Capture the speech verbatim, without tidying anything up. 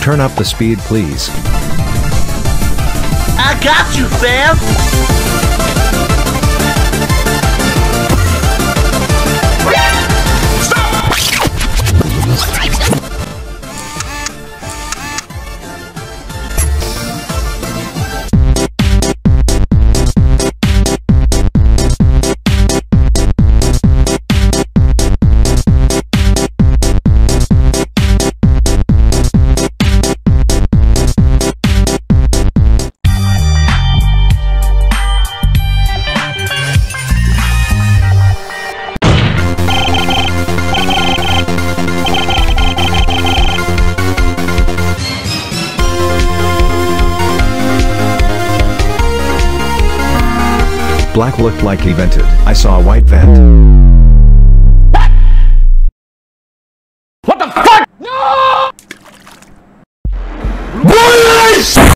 Turn up the speed, please. I got you, fam! Black looked like he vented. I saw a white vent. What the fuck? No!